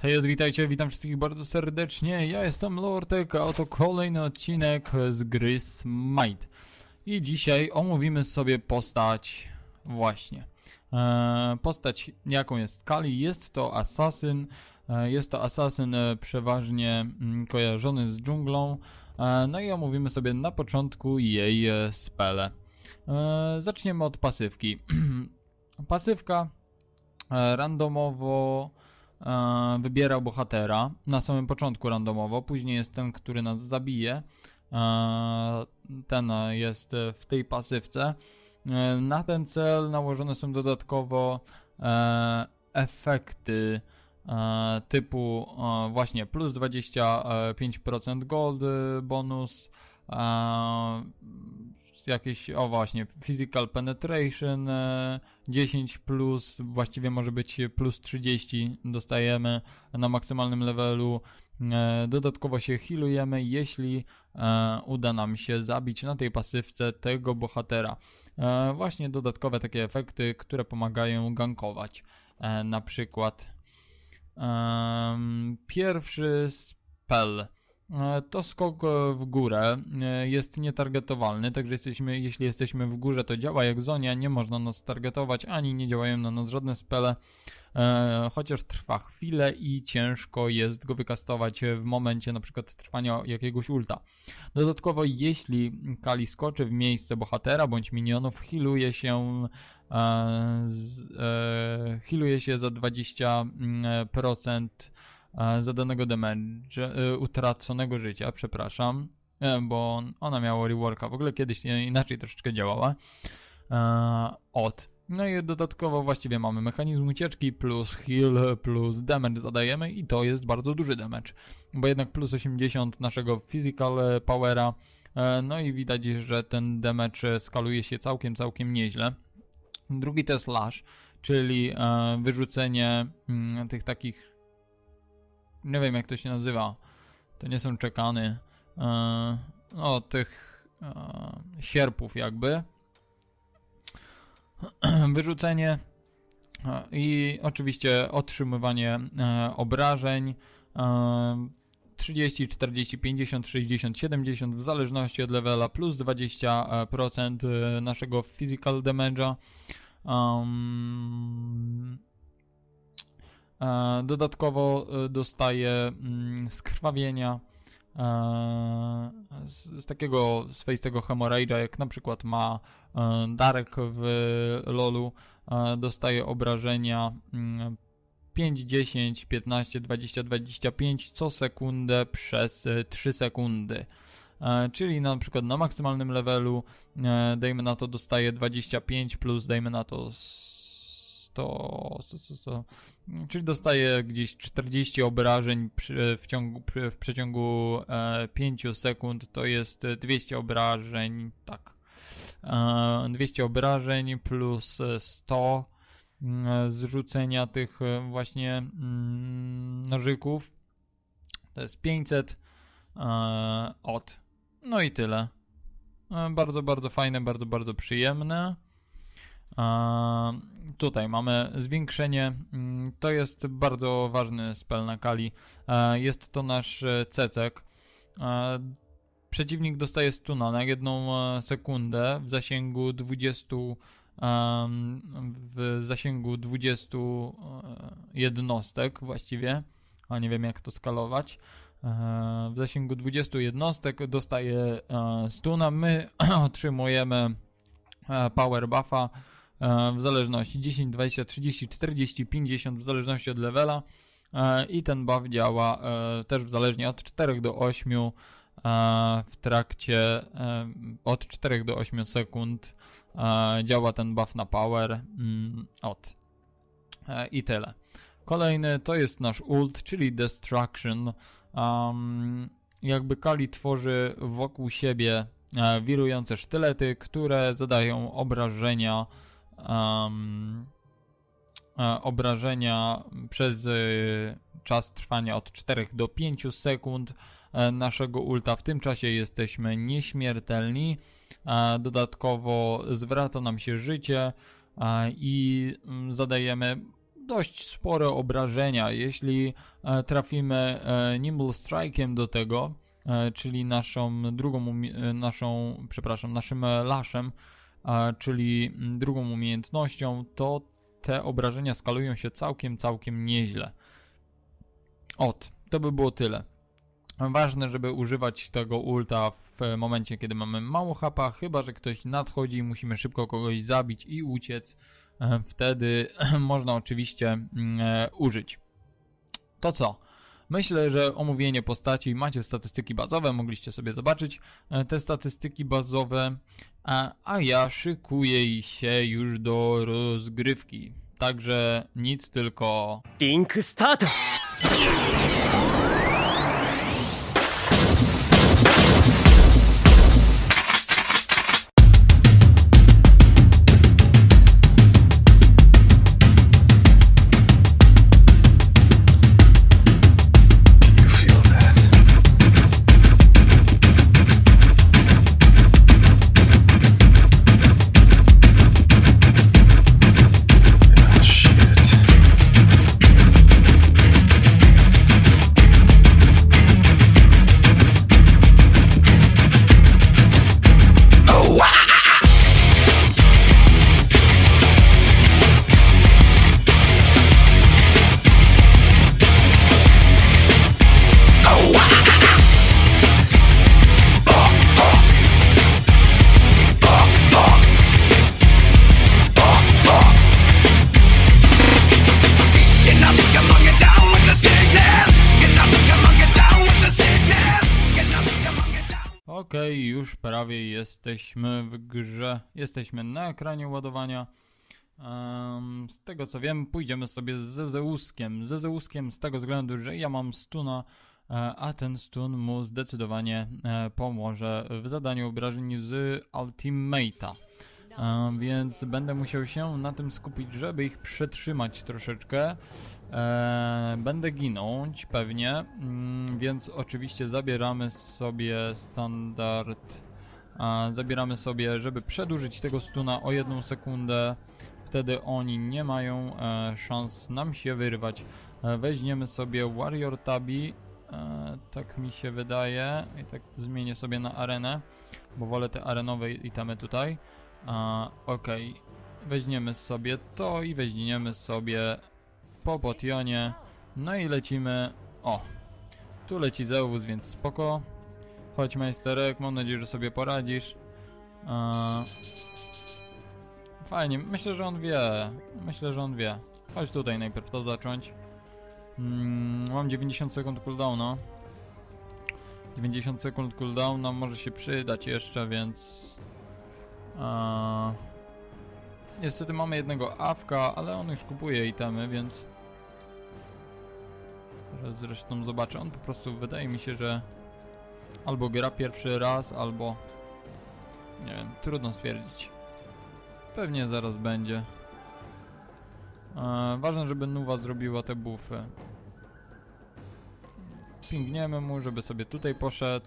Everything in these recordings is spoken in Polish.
Hej, witajcie, witam wszystkich bardzo serdecznie. Ja jestem Lortek, a oto kolejny odcinek z gry Smite. I dzisiaj omówimy sobie postać właśnie. Postać jaką jest Kali, jest to asasyn. Jest to asasyn przeważnie kojarzony z dżunglą. No i omówimy sobie na początku jej spele. Zaczniemy od pasywki. Pasywka randomowo wybiera bohatera, na samym początku randomowo, później jest ten, który nas zabije, ten jest w tej pasywce. Na ten cel nałożone są dodatkowo efekty typu właśnie plus 25% gold bonus, jakieś, o właśnie, physical penetration 10 plus, właściwie może być plus 30 dostajemy na maksymalnym levelu. Dodatkowo się healujemy, jeśli uda nam się zabić na tej pasywce tego bohatera. Właśnie dodatkowe takie efekty, które pomagają gankować. Na przykład pierwszy spell to skok w górę, jest nietargetowalny, także jeśli jesteśmy w górze, to działa jak zonia, nie można nas targetować, ani nie działają na nas żadne spele, chociaż trwa chwilę i ciężko jest go wykastować w momencie na przykład trwania jakiegoś ulta. Dodatkowo jeśli Kali skoczy w miejsce bohatera bądź minionów, healuje się za 20% zadanego damage, utraconego życia, przepraszam, bo ona miała reworka, w ogóle kiedyś inaczej troszeczkę działała. No i dodatkowo właściwie mamy mechanizm ucieczki plus heal plus damage zadajemy i to jest bardzo duży damage, bo jednak plus 80 naszego physical powera, no i widać, że ten damage skaluje się całkiem nieźle. Drugi to jest lash, czyli wyrzucenie tych takich, nie wiem jak to się nazywa, to nie są czekany, no tych sierpów jakby, wyrzucenie i oczywiście otrzymywanie obrażeń 30, 40, 50, 60, 70 w zależności od levela, plus 20% naszego physical damage'a. Dodatkowo dostaje skrwawienia z takiego swoistego hemorrhage'a, jak na przykład ma Darek w LoLu, dostaje obrażenia 5, 10, 15, 20, 25 co sekundę przez 3 sekundy. Czyli na przykład na maksymalnym levelu, dajmy na to, dostaje 25 plus, dajmy na to 100, czyli dostaje gdzieś 40 obrażeń w przeciągu 5 sekund, to jest 200 obrażeń, tak. 200 obrażeń plus 100 zrzucenia tych właśnie nożyków, to jest 500 no i tyle. Bardzo fajne, bardzo przyjemne. Tutaj mamy zwiększenie, to jest bardzo ważny spell na Kali, jest to nasz cecek. Przeciwnik dostaje stuna na 1 sekundę w zasięgu 20 jednostek właściwie, a nie wiem jak to skalować. W zasięgu 20 jednostek dostaje stuna, my otrzymujemy power buffa w zależności 10, 20, 30, 40, 50 w zależności od levela i ten buff działa też zależnie od 4 do 8 w trakcie od 4 do 8 sekund działa ten buff na power i tyle. Kolejny to jest nasz ult, czyli Destruction. Jakby Kali tworzy wokół siebie wirujące sztylety, które zadają obrażenia przez czas trwania od 4 do 5 sekund naszego ulta. W tym czasie jesteśmy nieśmiertelni. Dodatkowo zwraca nam się życie i zadajemy dość spore obrażenia. Jeśli trafimy Nimble Strike'iem do tego, czyli naszym laszem, czyli drugą umiejętnością, to te obrażenia skalują się całkiem nieźle. To by było tyle. Ważne, żeby używać tego ulta w momencie, kiedy mamy mało HP, chyba że ktoś nadchodzi i musimy szybko kogoś zabić i uciec. Wtedy można oczywiście użyć. To co? Myślę, że omówienie postaci, macie statystyki bazowe, mogliście sobie zobaczyć te statystyki bazowe, a ja szykuję się już do rozgrywki. Także nic, tylko... Link start! Okej, już prawie jesteśmy w grze. Jesteśmy na ekranie ładowania. Z tego co wiem, pójdziemy sobie ze Zeuskiem. Ze Zeuskiem z tego względu, że ja mam stuna, a ten stun mu zdecydowanie pomoże w zadaniu obrażeń z Ultimate'a. Więc będę musiał się na tym skupić, żeby ich przetrzymać troszeczkę. Będę ginąć pewnie, więc oczywiście zabieramy sobie standard. Zabieramy sobie, żeby przedłużyć tego stuna o 1 sekundę. Wtedy oni nie mają szans nam się wyrwać. Weźmiemy sobie Warrior Tabi. Tak mi się wydaje. I tak zmienię sobie na arenę, bo wolę te arenowe itemy tutaj. Okej, weźmiemy sobie to i weźmiemy sobie po potionie. No i lecimy. Tu leci Zeus, więc spoko. Chodź majsterek, mam nadzieję, że sobie poradzisz. Fajnie, myślę, że on wie. Chodź tutaj najpierw to zacząć. Mam 90 sekund cooldowna. 90 sekund cooldowna może się przydać jeszcze, więc... Niestety mamy jednego awka, ale on już kupuje itemy, więc... Zaraz zresztą zobaczę, on po prostu wydaje mi się, że... Albo gra pierwszy raz, albo... Nie wiem, trudno stwierdzić. Pewnie zaraz będzie. Ważne, żeby Nuwa zrobiła te buffy. Pingniemy mu, żeby sobie tutaj poszedł.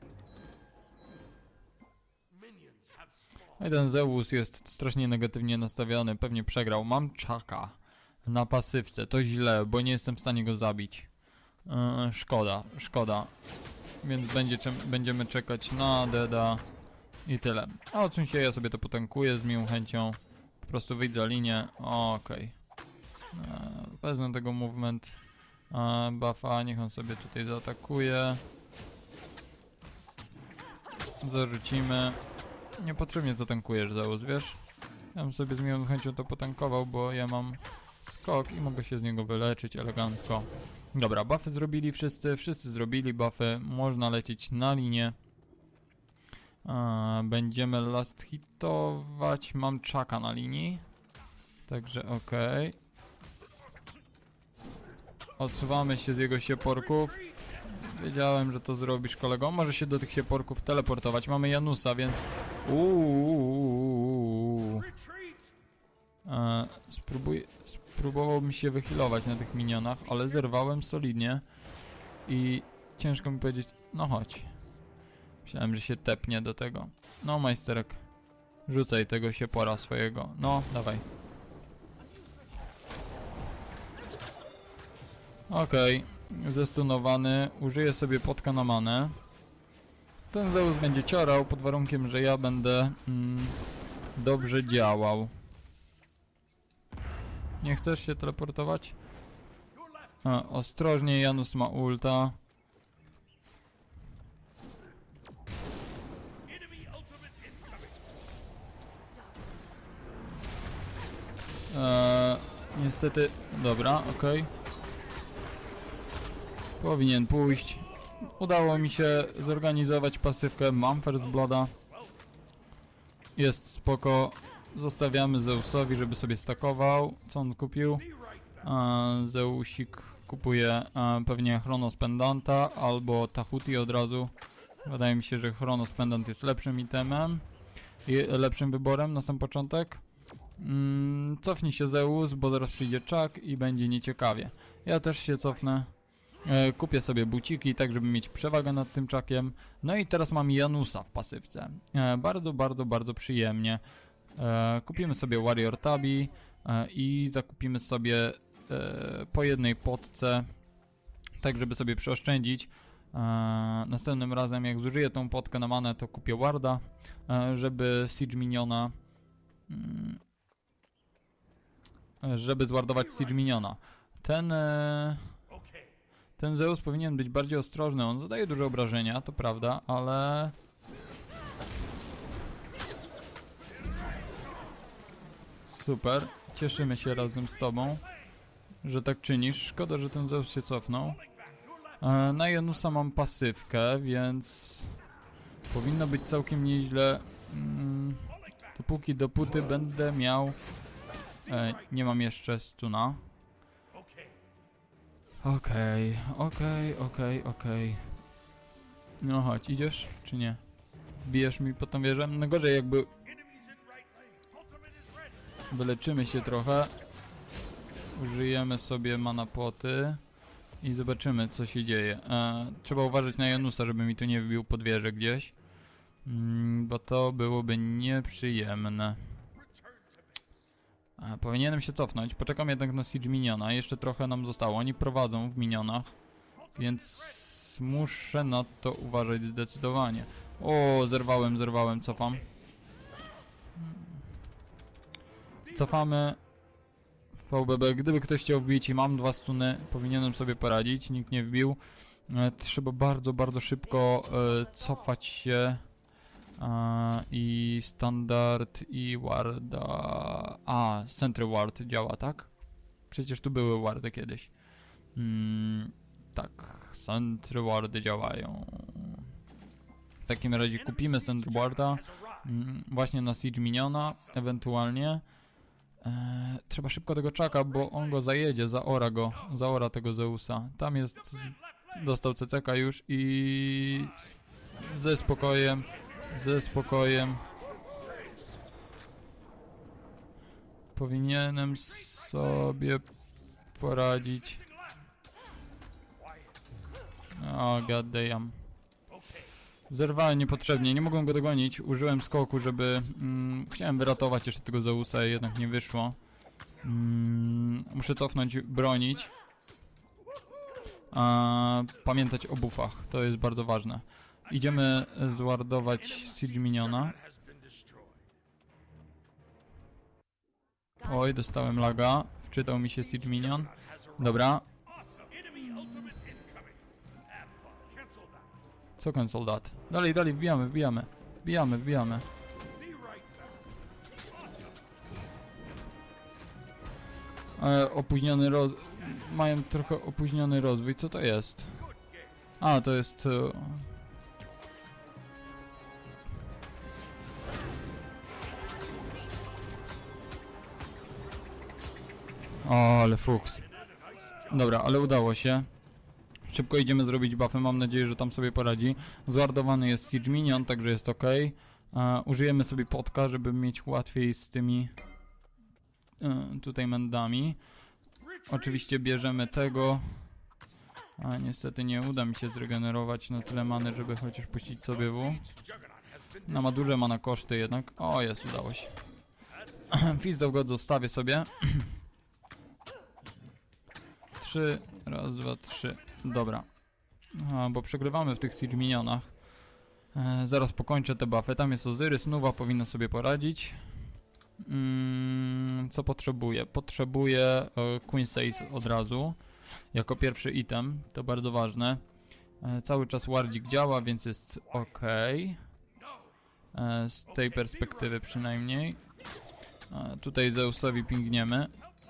No i ten Zeus jest strasznie negatywnie nastawiony, pewnie przegrał. Mam Chucka na pasywce, to źle, bo nie jestem w stanie go zabić. Szkoda. Więc będziemy czekać na Deda i tyle. A odsuń się, ja sobie to potankuję z miłą chęcią. Po prostu wyjdź za linię. Okej. Wezmę tego movement buffa, niech on sobie tutaj zaatakuje. Zarzucimy. Niepotrzebnie to tankujesz, Zeus, wiesz? Ja bym sobie z miłą chęcią to potankował, bo ja mam skok i mogę się z niego wyleczyć elegancko. Dobra, buffy zrobili wszyscy zrobili buffy, można lecieć na linię. Będziemy last hitować, mam Chucka na linii. Także okej. Odsuwamy się z jego sieporków. Wiedziałem, że to zrobisz, kolego. Może się do tych sieporków teleportować. Mamy Janusa, więc... Spróbowałbym się wychylować na tych minionach, ale zerwałem solidnie. I ciężko mi powiedzieć... No chodź. Myślałem, że się tepnie do tego. No, majsterek. Rzucaj tego siepora swojego. No, dawaj. Okej, zestunowany, użyję sobie potka na manę. Ten Zeus będzie ciorał pod warunkiem, że ja będę dobrze działał. Nie chcesz się teleportować? Ostrożnie, Janus ma ulta. Niestety, dobra, okej. Powinien pójść. Udało mi się zorganizować pasywkę, mam First Blooda. Jest spoko. Zostawiamy Zeusowi, żeby sobie stakował. Co on kupił? Zeusik kupuje pewnie Chronos Pendanta albo Tahuti od razu. Wydaje mi się, że Chronos Pendant jest lepszym itemem i lepszym wyborem na sam początek. Cofnij się Zeus, bo zaraz przyjdzie Chuck i będzie nieciekawie. Ja też się cofnę. Kupię sobie buciki, tak żeby mieć przewagę nad tym Chuckiem. No i teraz mam Janusa w pasywce. Bardzo przyjemnie. Kupimy sobie Warrior Tabi i zakupimy sobie po jednej potce, tak żeby sobie przeoszczędzić. Następnym razem jak zużyję tą potkę na manę, to kupię Warda, żeby Siege Miniona, żeby zwardować Siege Miniona. Ten Zeus powinien być bardziej ostrożny, on zadaje duże obrażenia, to prawda, ale... Super, cieszymy się razem z tobą, że tak czynisz. Szkoda, że ten Zeus się cofnął. Na Janusa mam pasywkę, więc powinno być całkiem nieźle. Dopóty będę miał... nie mam jeszcze stuna. Okej. No chodź, idziesz czy nie? Bijesz mi po tą wieżę? No gorzej jakby... Wyleczymy się trochę. Użyjemy sobie mana poty. I zobaczymy co się dzieje. Trzeba uważać na Janusa, żeby mi tu nie wbił pod wieżę gdzieś. Bo to byłoby nieprzyjemne. Powinienem się cofnąć. Poczekam jednak na Siege Miniona. Jeszcze trochę nam zostało. Oni prowadzą w minionach. Więc muszę na to uważać zdecydowanie. O, zerwałem, cofam. Cofamy. VBB, gdyby ktoś chciał wbić i mam 2 stuny, powinienem sobie poradzić. Nikt nie wbił. Trzeba bardzo szybko cofać się. I standard i warda. Sentry ward działa, tak? Przecież tu były wardy kiedyś. Tak, sentry wardy działają. W takim razie kupimy sentry warda właśnie na Siege Miniona, ewentualnie. Trzeba szybko tego Chucka, bo on go zajedzie, zaora tego Zeusa. Tam jest, dostał CCK już i ze spokojem. Powinienem sobie poradzić. O, goddamn. Zerwałem niepotrzebnie, nie mogłem go dogonić. Użyłem skoku, żeby... chciałem wyratować jeszcze tego Zeusa, jednak nie wyszło. Muszę cofnąć, bronić. Pamiętać o buffach, to jest bardzo ważne. Idziemy zwardować Siege Miniona. Oj, dostałem laga. Wczytał mi się Siege Minion. Dobra. Co cancel that? Dalej, wbijamy. Opóźniony mają trochę opóźniony rozwój. Co to jest? To jest... ale fuks. Dobra, ale udało się. Szybko idziemy zrobić buffy, mam nadzieję, że tam sobie poradzi. Złardowany jest Siege Minion, także jest ok. Użyjemy sobie potka, żeby mieć łatwiej z tymi tutaj mendami. Oczywiście bierzemy tego. Niestety nie uda mi się zregenerować na tyle many, żeby chociaż puścić sobie W. Ma duże mana koszty jednak. O, jest, udało się. Fist of God zostawię sobie. 3 Raz, dwa, trzy. Dobra. Bo przegrywamy w tych Siege Minionach. Zaraz pokończę te buffy. Tam jest Ozyrys, Nuwa powinna sobie poradzić. Co potrzebuję? Potrzebuję Queen Sace od razu. Jako pierwszy item. To bardzo ważne. Cały czas wardzik działa, więc jest ok. Z tej perspektywy przynajmniej. Tutaj Zeusowi pingniemy.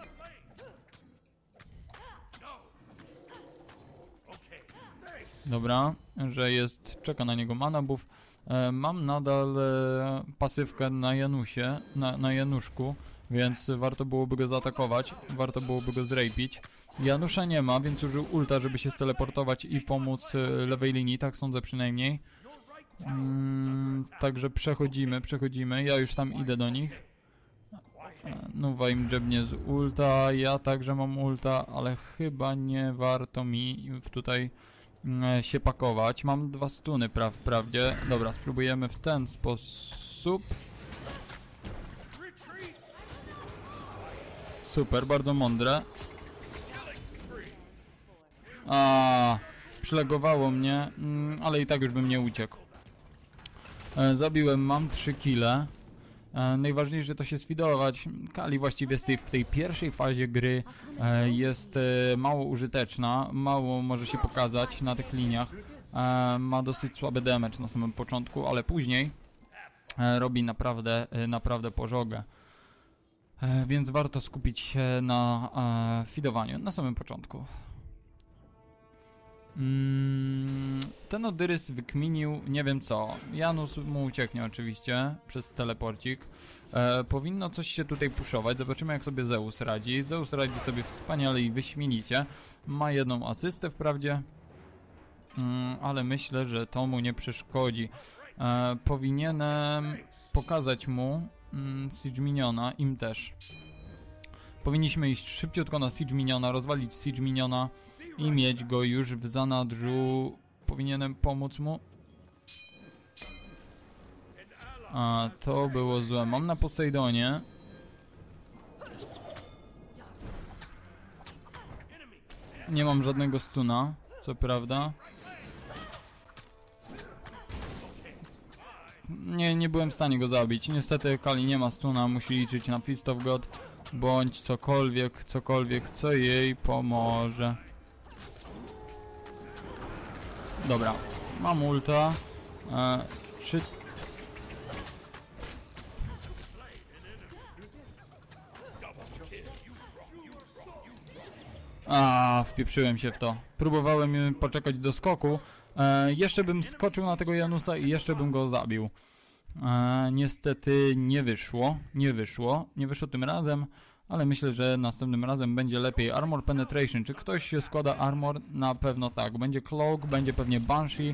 Dobra, że jest, czeka na niego mana buff. Mam nadal pasywkę na Janusie, na Januszku, więc warto byłoby go zaatakować, warto byłoby go zrapić. Janusza nie ma, więc użył ulta, żeby się steleportować i pomóc lewej linii, tak sądzę przynajmniej. Także przechodzimy, ja już tam idę do nich. Nuwa im drzebnie z ulta, ja także mam ulta, ale chyba nie warto mi tutaj się pakować. Mam 2 stuny wprawdzie. Dobra, spróbujemy w ten sposób. Super, bardzo mądre. Przylegowało mnie, ale i tak już bym nie uciekł. Zabiłem, mam 3 kile. Najważniejsze to się sfidować. Kali właściwie w tej pierwszej fazie gry jest mało użyteczna, mało może się pokazać na tych liniach. Ma dosyć słaby damage na samym początku, ale później robi naprawdę pożogę. Więc warto skupić się na fidowaniu na samym początku. Ten Ozyrys wykminił, nie wiem co. Janus mu ucieknie oczywiście przez teleporcik. Powinno coś się tutaj puszować. Zobaczymy, jak sobie Zeus radzi. Zeus radzi sobie wspaniale i wyśmienicie. Ma 1 asystę wprawdzie, ale myślę, że to mu nie przeszkodzi. Powinienem pokazać mu Siege Miniona, im też. Powinniśmy iść szybciutko na Siege Miniona, rozwalić Siege Miniona i mieć go już w zanadrzu. Powinienem pomóc mu. To było złe. Mam na Posejdonie. Nie mam żadnego stuna, co prawda. Nie byłem w stanie go zabić. Niestety Kali nie ma stuna, musi liczyć na Fist of God. Bądź cokolwiek, co jej pomoże. Dobra, mam ulta. Czy... Wpieprzyłem się w to. Próbowałem poczekać do skoku. Jeszcze bym skoczył na tego Janusa i jeszcze bym go zabił. Niestety nie wyszło. Nie wyszło tym razem, ale myślę, że następnym razem będzie lepiej. Armor Penetration. Czy ktoś się składa armor? Na pewno tak. Będzie Cloak, będzie pewnie Banshee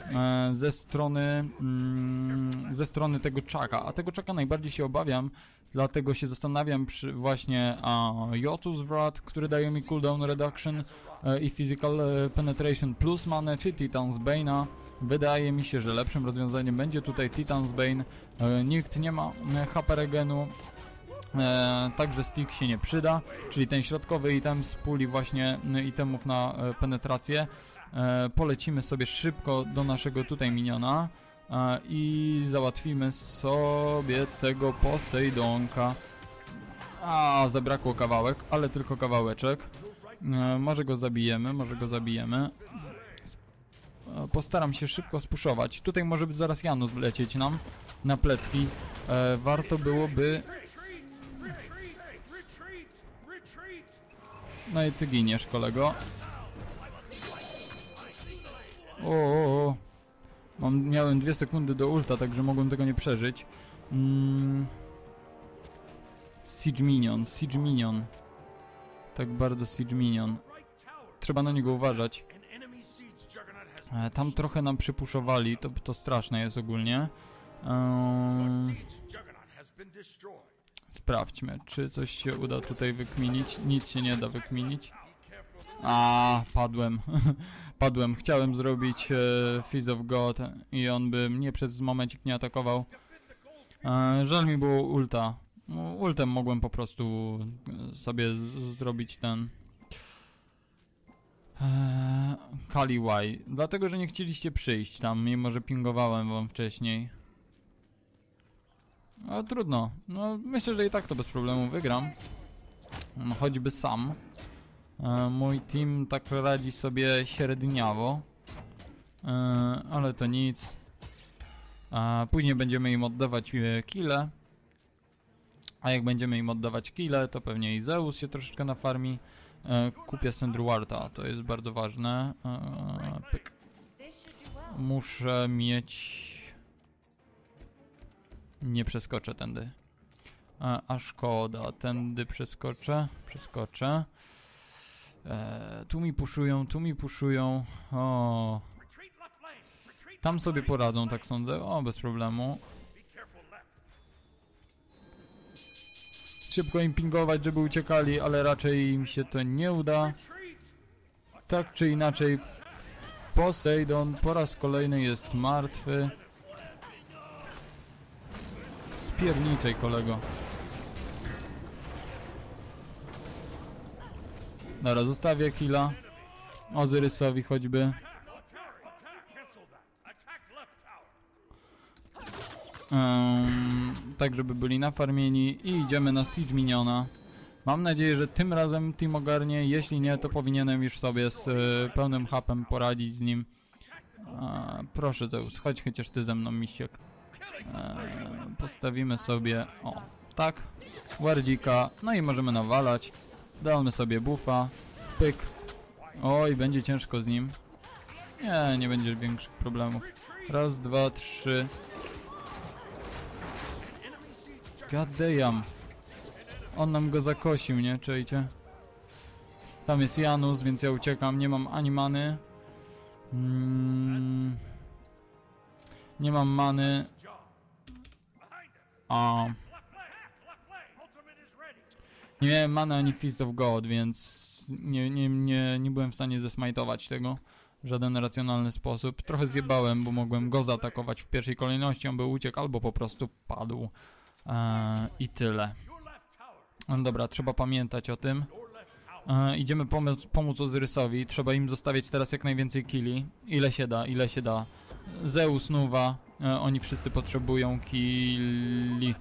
ze strony tego Chucka. A tego Chucka najbardziej się obawiam, dlatego się zastanawiam przy właśnie Jotus Wrath, który daje mi cooldown reduction i physical penetration plus manę, czy Titan's Bane'a. Wydaje mi się, że lepszym rozwiązaniem będzie tutaj Titan's Bane. Nikt nie ma HP regenu. Także stick się nie przyda, czyli ten środkowy item z puli właśnie itemów na penetrację. Polecimy sobie szybko do naszego tutaj miniona i załatwimy sobie tego Posejdonka. Zabrakło kawałek, ale tylko kawałeczek. Może go zabijemy. Postaram się szybko spuszować. Tutaj może by zaraz Janus wlecieć nam na plecki. Warto byłoby... No i ty giniesz, kolego. Miałem 2 sekundy do ulta, także mogłem tego nie przeżyć. Siege Minion. Tak bardzo Siege Minion. Trzeba na niego uważać. Tam trochę nam przypuszowali, to straszne jest ogólnie. Sprawdźmy, czy coś się uda tutaj wykminić. Nic się nie da wykminić. Padłem. Padłem. Chciałem zrobić Fist of God i on by mnie przez momencik nie atakował. Żal mi było ulta. Ultem mogłem po prostu sobie zrobić ten... Kaliwaj. Dlatego, że nie chcieliście przyjść tam, mimo że pingowałem wam wcześniej. No trudno. No myślę, że i tak to bez problemu wygram. No, choćby sam. Mój team tak radzi sobie średniawo. Ale to nic. Później będziemy im oddawać kile. A jak będziemy im oddawać kile, to pewnie i Zeus się troszeczkę nafarmi. Kupię Sandruarta, to jest bardzo ważne. Pyk. Muszę mieć... Nie przeskoczę tędy. A szkoda, tędy przeskoczę. Tu mi puszują. O. Tam sobie poradzą, tak sądzę. O, bez problemu. Szybko im pingować, żeby uciekali, ale raczej im się to nie uda. Tak czy inaczej, Poseidon po raz kolejny jest martwy. Spierniczej, kolego. Dobra, zostawię killa Ozyrysowi choćby. Tak, żeby byli nafarmieni i idziemy na Siege Miniona. Mam nadzieję, że tym razem team ogarnie. Jeśli nie, to powinienem już sobie z pełnym hapem poradzić z nim. Proszę Zeus, chodź chociaż ty ze mną, misiek. Postawimy sobie, o, tak, Wardzika, no i możemy nawalać. Damy sobie buffa, pyk. Oj, będzie ciężko z nim. Nie będzie większych problemów. Raz, dwa, trzy. God damn. On nam go zakosił, nie? Czujcie? Tam jest Janus, więc ja uciekam. Nie mam ani many. Nie mam many. Nie miałem many ani Fist of God, więc nie byłem w stanie zesmajtować tego w żaden racjonalny sposób. Trochę zjebałem, bo mogłem go zaatakować w pierwszej kolejności. On by uciekł albo po prostu padł. I tyle. No dobra, trzeba pamiętać o tym. Idziemy pomóc Ozyrysowi. Trzeba im zostawiać teraz jak najwięcej killi. Ile się da. Zeus, Nuwa. Oni wszyscy potrzebują killi.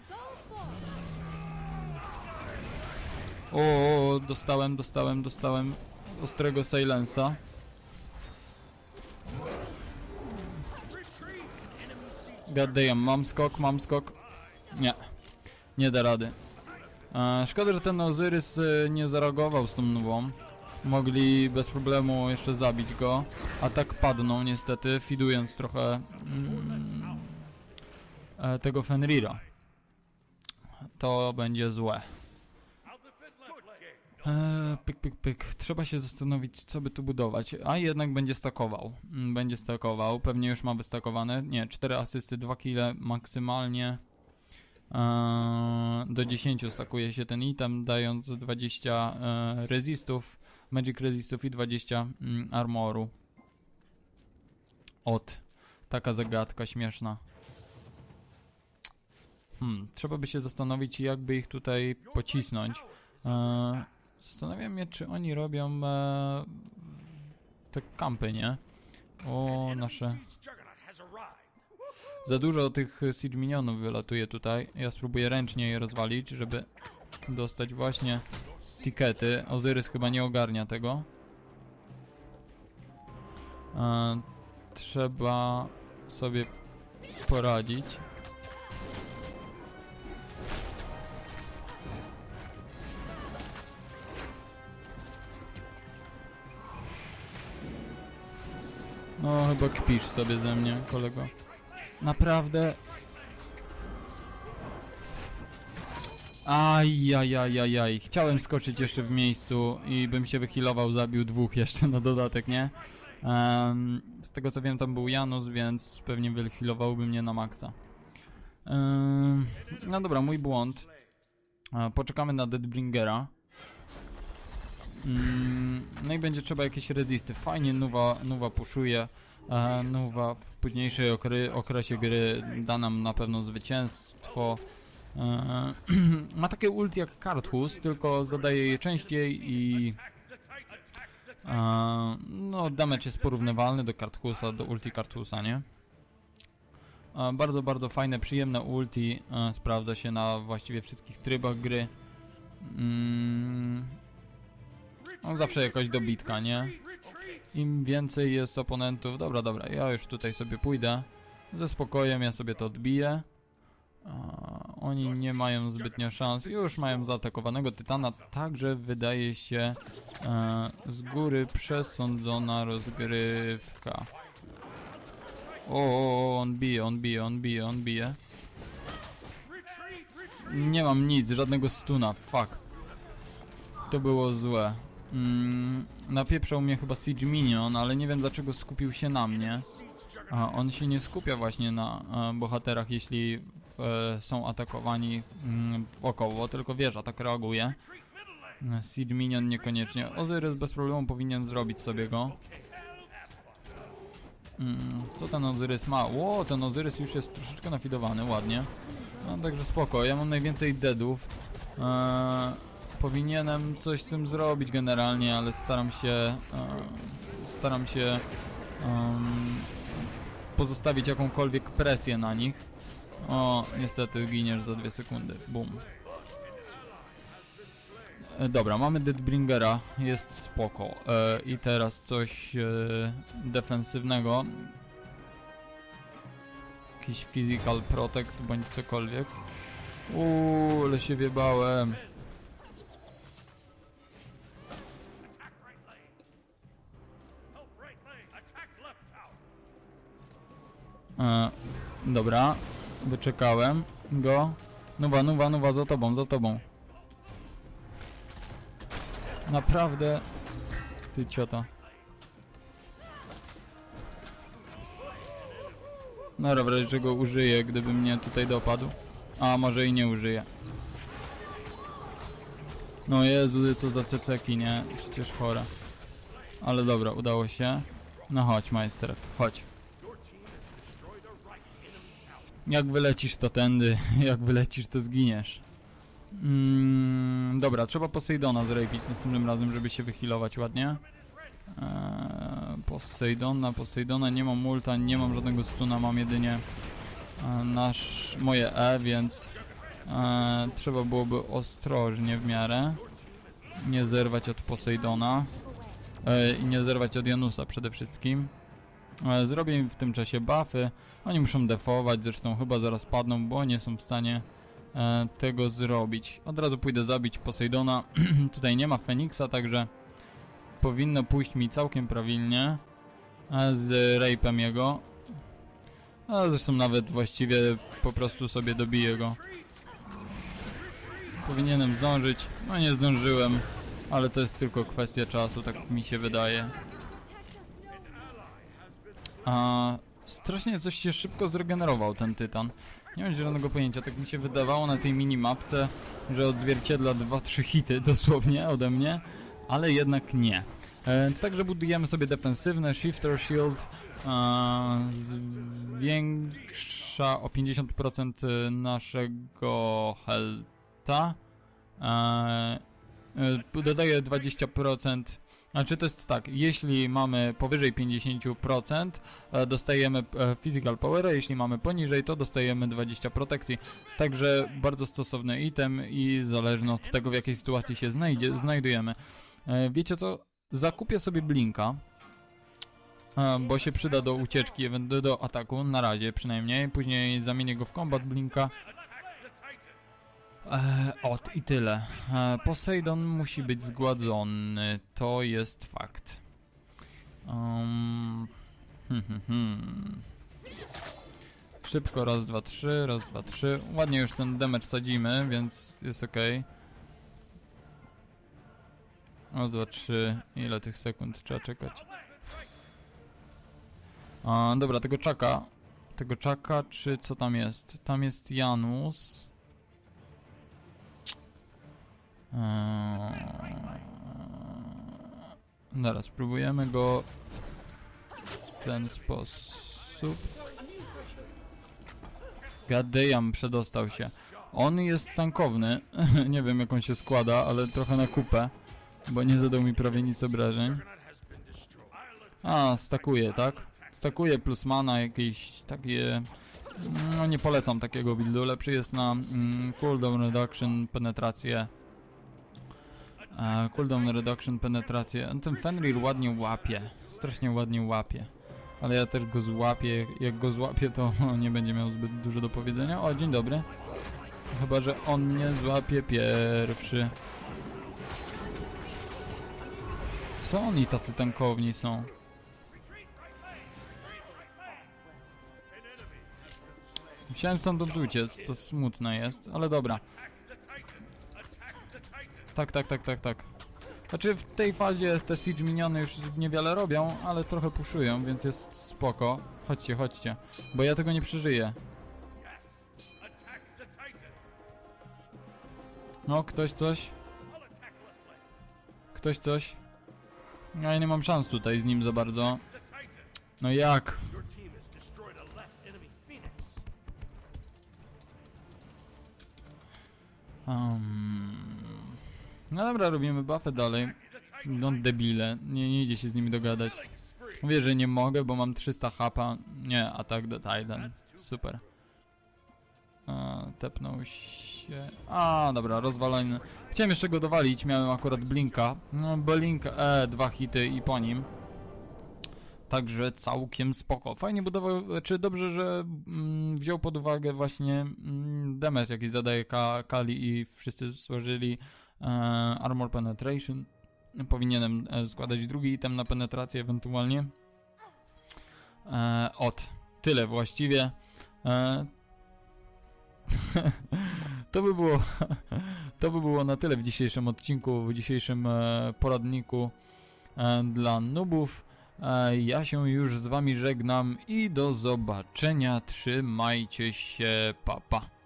O, dostałem ostrego silensa. God damn, mam skok. Nie da rady. Szkoda, że ten Ozyrys nie zareagował z tą Nuwą. Mogli bez problemu jeszcze zabić go. A tak padną niestety, fidując trochę tego Fenrira. To będzie złe. Pyk. Trzeba się zastanowić, co by tu budować. A jednak będzie stakował. Pewnie już ma wystakowane. Nie, 4 asysty, 2 kile maksymalnie. Do 10 stakuje się ten item, dając 20 resistów, magic resistów i 20 armoru. Taka zagadka śmieszna. Trzeba by się zastanowić, jakby ich tutaj pocisnąć. Zastanawiam się, czy oni robią te kampy, nie? O, nasze... Za dużo tych Siege Minionów wylatuje tutaj. Ja spróbuję ręcznie je rozwalić, żeby dostać właśnie tikety. Ozyrys chyba nie ogarnia tego. Trzeba sobie poradzić. No, chyba kpisz sobie ze mnie, kolego. Naprawdę. Ajajajajaj. Chciałem skoczyć jeszcze w miejscu i bym się wyhealował, zabił 2 jeszcze na dodatek, nie? Z tego co wiem, tam był Janus, więc pewnie wyhealowałby mnie na maksa. No dobra, mój błąd. Poczekamy na Deathbringera. No i będzie trzeba jakieś resisty. Fajnie Nuwa puszuje. Nuwa w późniejszej okresie gry da nam na pewno zwycięstwo. Ma takie ult jak Karthus, tylko zadaje je częściej i No, damage jest porównywalny do Karthusa, do ulti Karthusa, nie? Bardzo, bardzo fajne, przyjemne ulti, sprawdza się na właściwie wszystkich trybach gry. No, zawsze jakaś dobitka, nie? Im więcej jest oponentów... Dobra, ja już tutaj sobie pójdę. Ze spokojem ja sobie to odbiję. Oni nie mają zbytnio szans. Już mają zaatakowanego Tytana, także wydaje się z góry przesądzona rozgrywka. O, on bije. Nie mam nic, żadnego stuna, fuck. To było złe. Napieprzał mnie chyba Siege Minion, ale nie wiem dlaczego skupił się na mnie. On się nie skupia właśnie na bohaterach, jeśli są atakowani wokoło, tylko wieża tak reaguje. Siege Minion niekoniecznie. Ozyrys bez problemu powinien zrobić sobie go. Co ten Ozyrys ma? Ło, ten Ozyrys już jest troszeczkę nafidowany, ładnie. No, także spoko, ja mam najwięcej deadów. Powinienem coś z tym zrobić generalnie, ale staram się pozostawić jakąkolwiek presję na nich. O, niestety giniesz za 2 sekundy. Bum. Dobra, mamy Deathbringera, jest spoko. I teraz coś defensywnego. Jakiś Physical Protect bądź cokolwiek. Ale się wiebałem. Dobra, wyczekałem go. Nuwa, za tobą. Naprawdę. Ty ciota. No dobra, że go użyję, gdyby mnie tutaj dopadł. A może i nie użyję. No Jezu, co za ceceki, nie? Przecież chore. Ale dobra, udało się. No chodź, majster, chodź. Jak wylecisz to tędy, jak wylecisz to zginiesz. Dobra, trzeba Poseidona zrejpić następnym razem, żeby się wyhealować ładnie. Poseidona, nie mam ulta, nie mam żadnego stuna, mam jedynie moje E, więc trzeba byłoby ostrożnie w miarę. Nie zerwać od Poseidona i nie zerwać od Janusa przede wszystkim. Zrobię im w tym czasie buffy. Oni muszą defować, zresztą chyba zaraz padną, bo nie są w stanie tego zrobić. Od razu pójdę zabić Poseidona. Tutaj nie ma Feniksa, także powinno pójść mi całkiem prawilnie z rape'em jego. A zresztą nawet właściwie po prostu sobie dobiję go. Powinienem zdążyć. No nie zdążyłem, ale to jest tylko kwestia czasu, tak mi się wydaje. Strasznie coś się szybko zregenerował ten Tytan. Nie mam zielonego pojęcia, tak mi się wydawało na tej minimapce, że odzwierciedla 2-3 hity dosłownie ode mnie, ale jednak nie. Także budujemy sobie defensywne Shifter Shield, zwiększa o 50% naszego health'a, dodaje 20%. Znaczy to jest tak, jeśli mamy powyżej 50%, dostajemy Physical Power, a jeśli mamy poniżej, to dostajemy 20 protekcji. Także bardzo stosowny item i zależny od tego, w jakiej sytuacji się znajdujemy. Wiecie co? Zakupię sobie Blinka, bo się przyda do ucieczki, do ataku, na razie przynajmniej. Później zamienię go w Combat Blinka. I tyle. Poseidon musi być zgładzony, to jest fakt. Szybko, raz, dwa, trzy. Ładnie już ten damage sadzimy, więc jest ok. Raz, dwa, trzy. Ile tych sekund trzeba czekać? Dobra, tego czaka, czy co tam jest? Tam jest Janus. Dobra, spróbujemy go w ten sposób. Gaddejam, przedostał się. On jest tankowny. Nie wiem jak on się składa, ale trochę na kupę, bo nie zadał mi prawie nic obrażeń. A, stakuje, tak? Stakuje plus mana, jakieś takie... No nie polecam takiego buildu, lepszy jest na cooldown reduction, penetrację. Cooldown reduction, penetrację. Ten Fenrir ładnie łapie, strasznie ładnie łapie. Ale ja też go złapię, jak go złapię to nie będzie miał zbyt dużo do powiedzenia. O, dzień dobry. Chyba że on mnie złapie pierwszy. Co oni tacy tankowni są? Musiałem stamtąd uciec, to smutne jest, ale dobra. Tak. Znaczy w tej fazie te siege miniony już niewiele robią, ale trochę puszują, więc jest spoko. Chodźcie, bo ja tego nie przeżyję. No, ktoś coś? No, ja nie mam szans tutaj z nim za bardzo. No jak? No dobra, robimy buffy dalej. No debile, nie idzie się z nimi dogadać. Mówię, że nie mogę, bo mam 300 hapa. Nie, Attack the Titan. Super. Tepnął się... dobra, rozwalony. Chciałem jeszcze go dowalić, miałem akurat Blinka. No, Blink, 2 hity i po nim. Także całkiem spoko. Fajnie budował, czy dobrze, że wziął pod uwagę właśnie damage, jaki zadaje Kali i wszyscy złożyli Armor Penetration. Powinienem składać drugi item na penetrację ewentualnie. Tyle właściwie. To by było na tyle w dzisiejszym odcinku, w dzisiejszym poradniku dla noobów. Ja się już z wami żegnam i do zobaczenia. Trzymajcie się, pa pa.